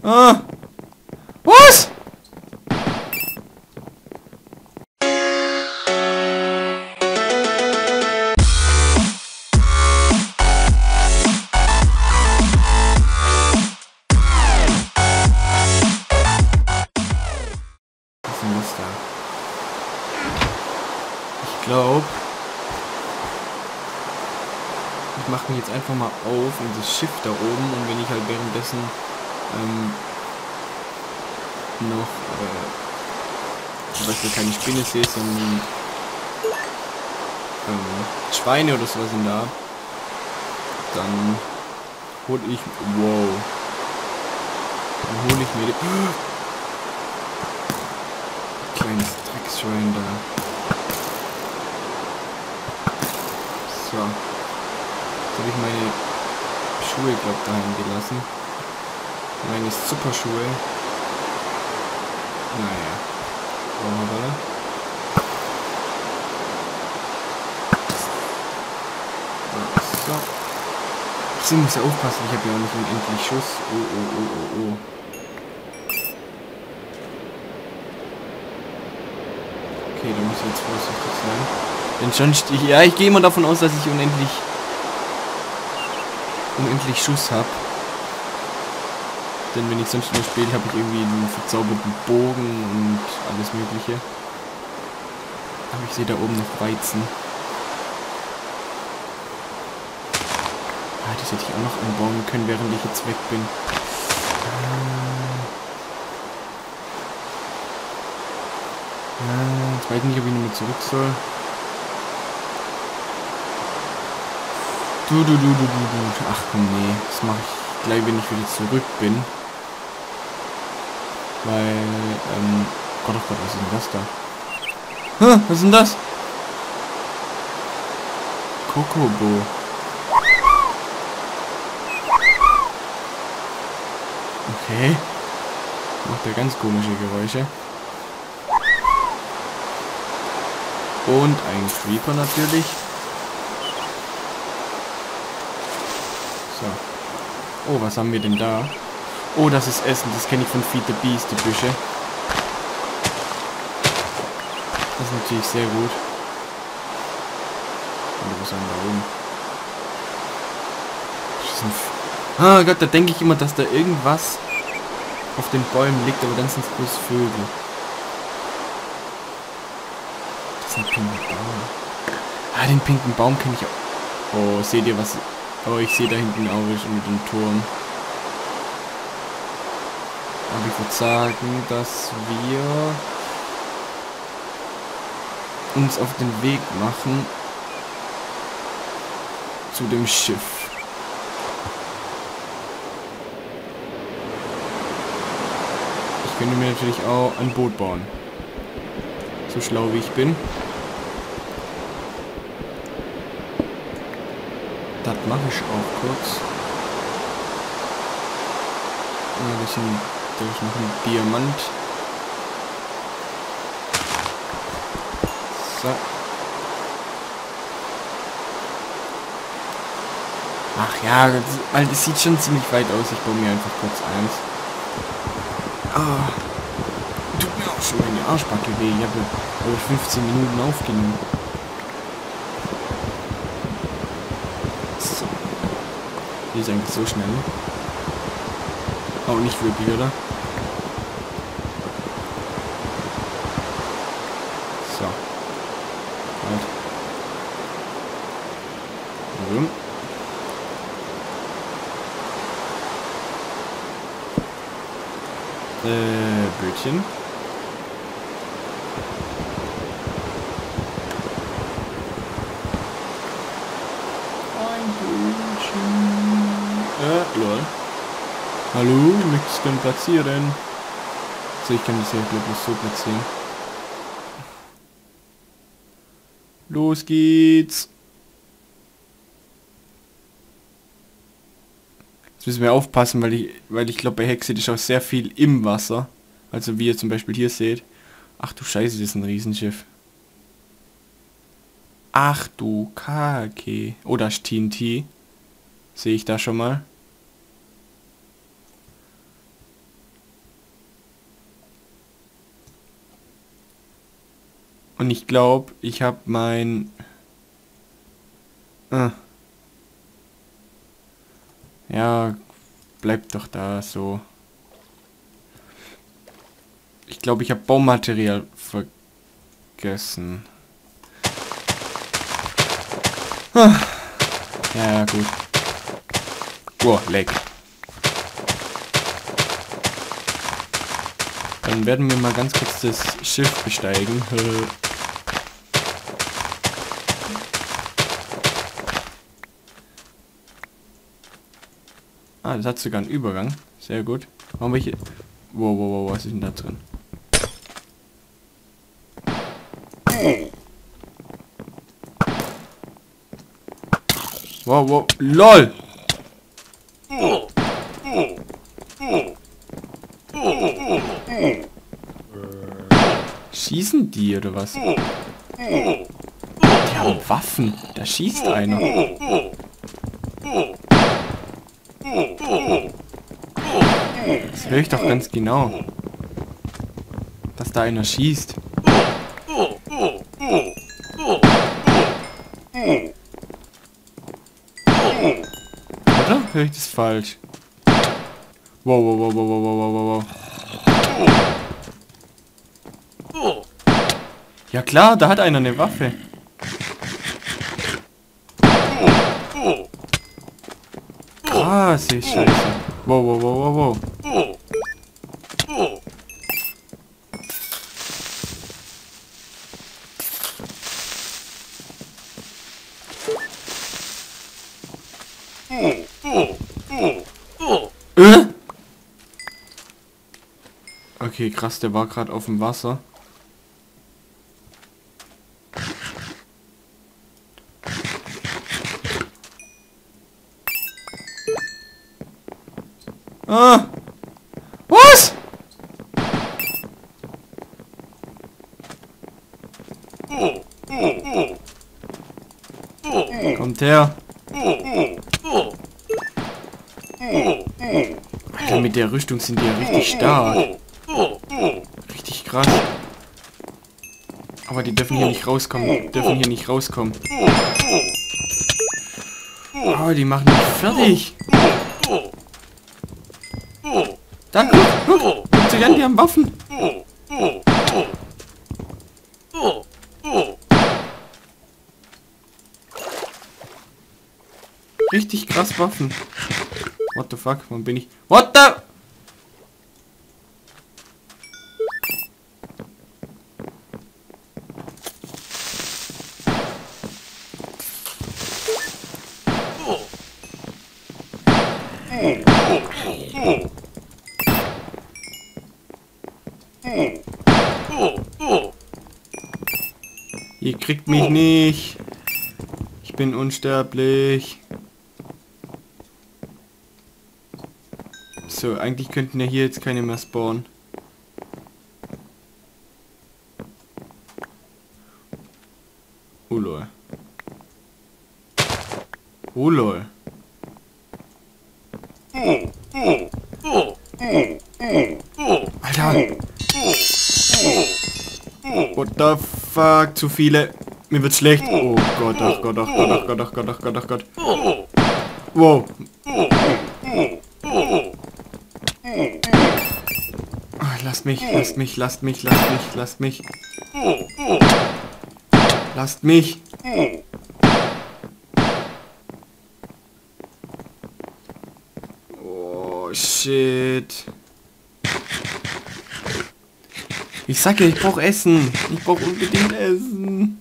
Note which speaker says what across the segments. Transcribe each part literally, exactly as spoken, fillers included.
Speaker 1: Ah! Was? Ich glaube, ich mache mich jetzt einfach mal auf in das Schiff da oben und wenn ich halt währenddessen ähm, noch äh, zum Beispiel keine Spinne sehe, sondern ähm, Schweine oder sowas sind da, dann hole ich, wow, dann hole ich mir die, kleines Drecksschwein da. So. Jetzt habe ich meine Schuhe, glaube ich, daheim gelassen. Meine Superschuhe. Naja. Oh, warte. So. Ich muss ja aufpassen, ich habe ja auch nicht unendlich Schuss. Oh, oh, oh, oh, oh. Okay, da muss ich jetzt vorsichtig sein. Denn sonst, ich, ja, ich gehe immer davon aus, dass ich unendlich unendlich Schuss habe. Denn wenn ich sonst nur spiele, habe ich irgendwie einen verzauberten Bogen und alles mögliche. Aber ich sehe da oben noch Weizen. Ah, das hätte ich auch noch anbauen können, während ich jetzt weg bin. Ah, jetzt weiß ich nicht, ob ich nochmal zurück soll. Du, du, du, du, du, du. Ach komm, nee. Das mache ich gleich, wenn ich wieder zurück bin. Weil, ähm... Gott, oh Gott, was ist denn das da? Hä? Was ist denn das? Kokobo. Okay. Macht ja ganz komische Geräusche. Und ein Creeper natürlich. So. Oh, was haben wir denn da? Oh, das ist Essen. Das kenne ich von Feed the Beast, die Büsche. Das ist natürlich sehr gut. Und was haben wir da oben? Ah Gott, da denke ich immer, dass da irgendwas auf den Bäumen liegt, aber dann sind es bloß Vögel. Das ist ein pinker Baum. Ah, den pinken Baum kenne ich auch. Oh, seht ihr was? Oh, ich sehe da hinten auch mit dem Turm. Aber ich würde sagen, dass wir uns auf den Weg machen zu dem Schiff. Ich könnte mir natürlich auch ein Boot bauen. So schlau wie ich bin. Das mache ich auch kurz. Ja, das ist, ein, das ist noch ein Diamant. So. Ach ja, das, weil das sieht schon ziemlich weit aus. Ich baue mir einfach kurz eins. Ah, tut mir auch schon meine Arschbacke weh. Ich habe über fünfzehn Minuten aufgenommen. So. Die ist eigentlich so schnell. Auch nicht wirklich, oder? So. Halt. Warum? Äh, Bötchen. Ein Bötchen. Äh, lol. Hallo, möchtest du denn platzieren? So, ich kann das ja bloß so platzieren. Los geht's. Jetzt müssen wir aufpassen, weil ich, weil ich glaube, bei Hexe ist auch sehr viel im Wasser. Also wie ihr zum Beispiel hier seht. Ach du Scheiße, das ist ein Riesenschiff. Ach du Kacke. Oh, da ist T N T. Sehe ich da schon mal. Und ich glaube, ich habe mein... Ah. Ja, bleibt doch da so. Ich glaube, ich habe Baumaterial vergessen. Ah. Ja, gut. Boah, leck. Dann werden wir mal ganz kurz das Schiff besteigen. Ah, das hat sogar einen Übergang. Sehr gut. Warum welche... Wow, wow, wow, was ist denn da drin? Wow, wow, LOL! Schießen die oder was? Die haben Waffen. Da schießt einer. Das höre ich doch ganz genau. Dass da einer schießt. Oder? Höre ich das falsch? Wow, wow, wow, wow, wow, wow, wow, wow. Ja klar, da hat einer eine Waffe. Krasse Scheiße. Wow, wow, wow, wow, wow. Äh? Okay, krass, der war gerade auf dem Wasser. Ah! Was? Kommt her. Alter, mit der Rüstung sind die ja richtig stark. Richtig krass. Aber die dürfen hier nicht rauskommen. Die dürfen hier nicht rauskommen. Oh, die machen mich fertig. Da, guck, guck. Guck sie an, die haben Waffen. Richtig krass Waffen. What the fuck? Wann bin ich? What the? Ihr kriegt mich nicht. Ich bin unsterblich. So, eigentlich könnten ja hier jetzt keine mehr spawnen. Oh lol. Oh lol. Alter. What the fuck? Zu viele. Mir wird schlecht. Oh Gott, ach Gott, ach Gott, ach Gott, ach Gott, ach Gott, ach Gott. Wow. Oh, lasst mich, lasst mich, lasst mich, lasst mich, lasst mich. Lasst mich. Oh, shit. Ich sag ja, ich brauch Essen. Ich brauch unbedingt Essen.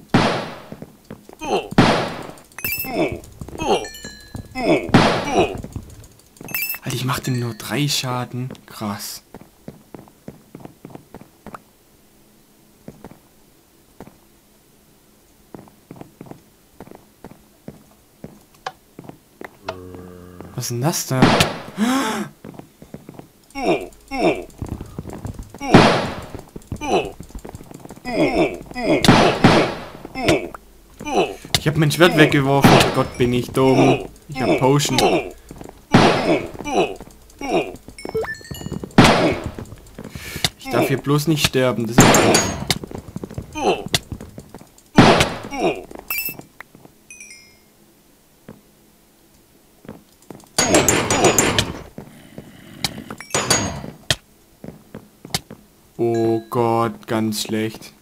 Speaker 1: Alter, ich mach denn nur drei Schaden. Krass. Was ist denn das da? Ich habe mein Schwert weggeworfen. Gott, bin ich dumm. Ich habe Potion. Ich darf hier bloß nicht sterben. Das ist Oh Gott, ganz schlecht.